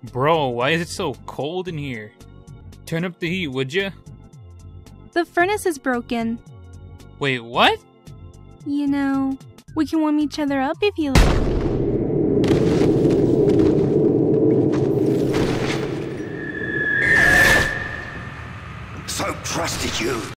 Bro, why is it so cold in here? Turn up the heat, would ya? The furnace is broken. Wait, what? You know, we can warm each other up if you like. So trusted you.